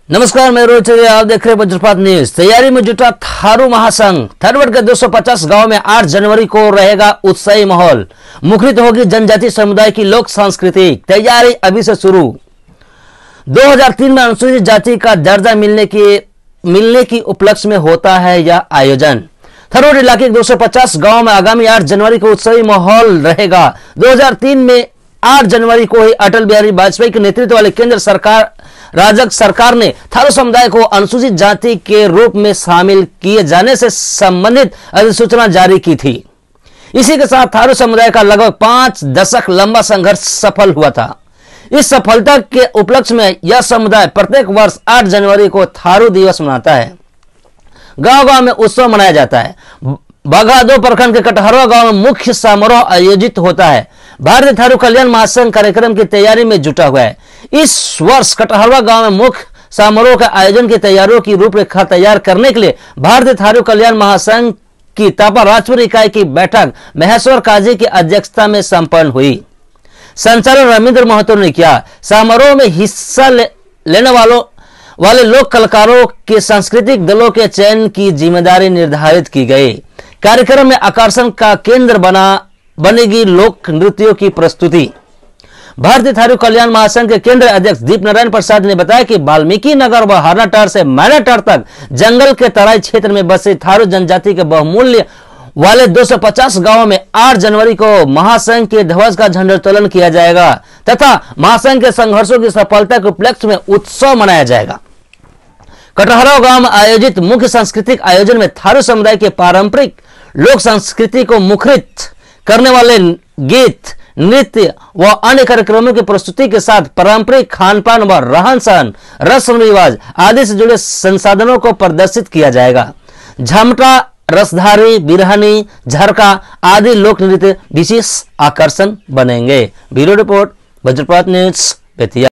नमस्कार, मैं रोहित चौधरी, आप देख रहे हैं वज्रपात न्यूज। तैयारी में जुटा थारू महासंघ। थारवड के 250 गांव में 8 जनवरी को रहेगा उत्साही माहौल। मुखरित होगी जनजाति समुदाय की लोक सांस्कृतिक तैयारी अभी से शुरू। 2003 में अनुसूचित जाति का दर्जा मिलने की उपलक्ष्य में होता है यह आयोजन। थारवड इलाके के 250 गांव में आगामी 8 जनवरी को उत्साही माहौल रहेगा। 2003 में 8 जनवरी को ही अटल बिहारी वाजपेयी के नेतृत्व वाले केंद्र राजग सरकार ने थारू समुदाय को अनुसूचित जाति के रूप में शामिल किए जाने से संबंधित अधिसूचना जारी की थी। इसी के साथ थारू समुदाय का लगभग 5 दशक लंबा संघर्ष सफल हुआ था। इस सफलता के उपलक्ष्य में यह समुदाय प्रत्येक वर्ष 8 जनवरी को थारू दिवस मनाता है। गांव-गांव में उत्सव मनाया जाता है। बाघादो प्रखंड के कटहरवा गांव में मुख्य समारोह आयोजित होता है। भारतीय थारू कल्याण महासंघ कार्यक्रम की तैयारी में जुटा हुआ है। इस वर्ष कटहरवा गांव में मुख्य समारोह के आयोजन की तैयारियों की रूपरेखा तैयार करने के लिए भारतीय थारू कल्याण महासंघ की तापा राजपुर इकाई की बैठक महेश्वर काजी की अध्यक्षता में संपन्न हुई। संचालक रविंद्र महतो ने किया। समारोह में हिस्सा लेने वाले लोक कलाकारों के सांस्कृतिक दलों के चयन की जिम्मेदारी निर्धारित की गई। कार्यक्रम में आकर्षण का केंद्र बनेगी लोक नृत्यों की प्रस्तुति। भारतीय थारू कल्याण महासंघ के केंद्रीय अध्यक्ष दीप नारायण प्रसाद ने बताया कि वाल्मीकि नगर व हरनाटार से मैनाटार तक जंगल के तराई क्षेत्र में बसे थारू जनजाति के बहुमूल्य वाले 250 गांवों में 8 जनवरी को महासंघ के ध्वज का झंडोत्तोलन किया जाएगा तथा महासंघ के संघर्षों की सफलता के उपलक्ष्य में उत्सव मनाया जाएगा। कटहरवा गांव में आयोजित मुख्य सांस्कृतिक आयोजन में थारू समुदाय के पारंपरिक लोक संस्कृति को मुखरित करने वाले गीत, नृत्य व अन्य कार्यक्रमों की प्रस्तुति के साथ पारंपरिक खान-पान व रहन-सहन, रस्म रिवाज आदि से जुड़े संसाधनों को प्रदर्शित किया जाएगा। झमटा, रसधारी, बिरहनी, झरका आदि लोक नृत्य विशेष आकर्षण बनेंगे। Bureau report, Vajrapat news, Bettiah.